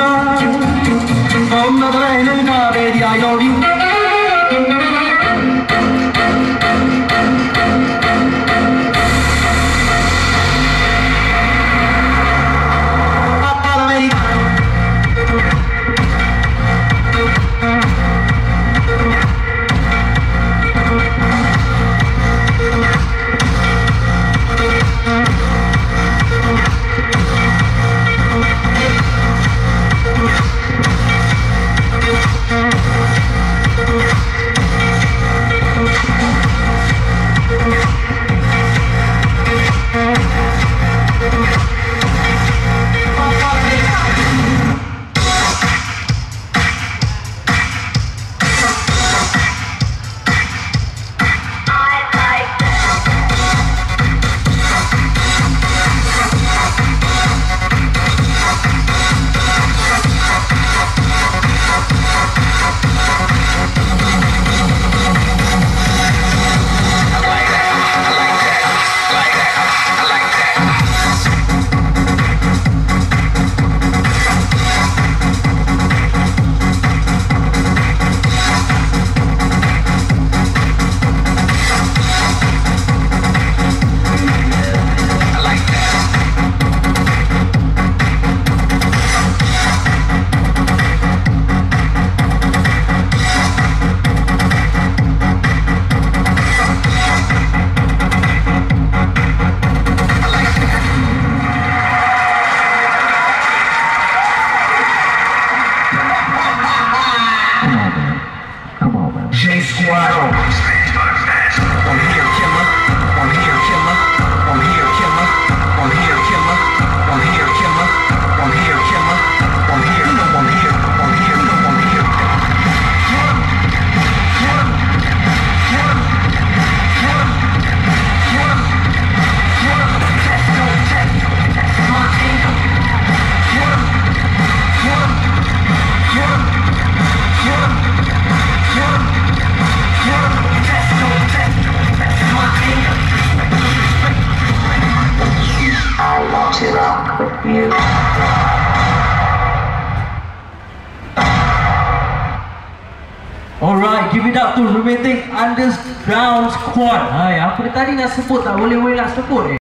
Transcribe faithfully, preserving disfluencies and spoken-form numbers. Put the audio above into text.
love. From the rain and the baby, I love you. Alright, give it up to Rhythmic Underground Squad. Hai, apa tadi nak sebut tak boleh boleh nak sebut eh.